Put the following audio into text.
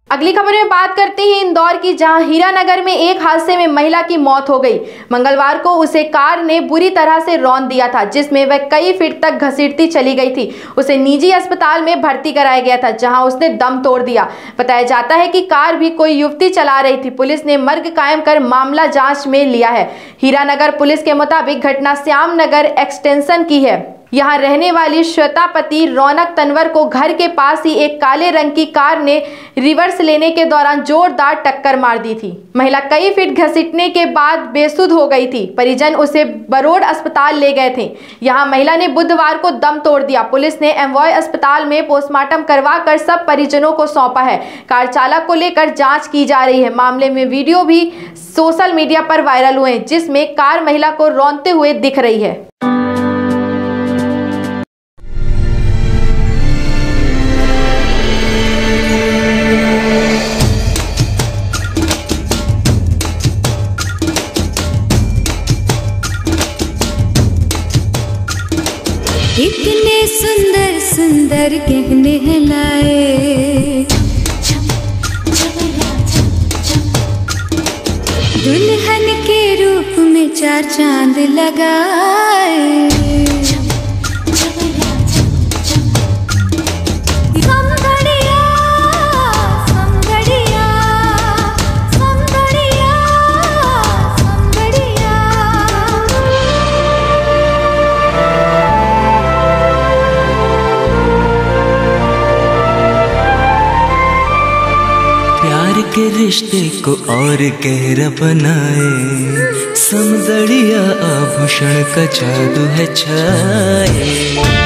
अगली खबर में बात करते हैं इंदौर की, जहां हीरानगर में एक हादसे में महिला की मौत हो गई। मंगलवार को उसे कार ने बुरी तरह से रौंद दिया था, जिसमें वह कई फीट तक घसीटती चली गई थी। उसे निजी अस्पताल में भर्ती कराया गया था, जहां उसने दम तोड़ दिया। बताया जाता है कि कार भी कोई युवती चला रही थी। पुलिस ने मर्ग कायम कर मामला जांच में लिया है। हीरानगर पुलिस के मुताबिक घटना श्याम नगर एक्सटेंशन की है। यहां रहने वाली श्वेतापति रौनक तनवर को घर के पास ही एक काले रंग की कार ने रिवर्स लेने के दौरान जोरदार टक्कर मार दी थी। महिला कई फीट घसीटने के बाद बेसुध हो गई थी। परिजन उसे बरोड अस्पताल ले गए थे। यहां महिला ने बुधवार को दम तोड़ दिया। पुलिस ने एमवाय अस्पताल में पोस्टमार्टम करवाकर सब परिजनों को सौंपा है। कार चालक को लेकर जांच की जा रही है। मामले में वीडियो भी सोशल मीडिया पर वायरल हुए, जिसमें कार महिला को रौंदते हुए दिख रही है। इतने सुंदर सुंदर गहने हैं लाए, दुल्हन के रूप में 4 चांद लगाए। प्यार के रिश्ते को और गहरा बनाए, समदड़िया आभूषण का जादू है छाए।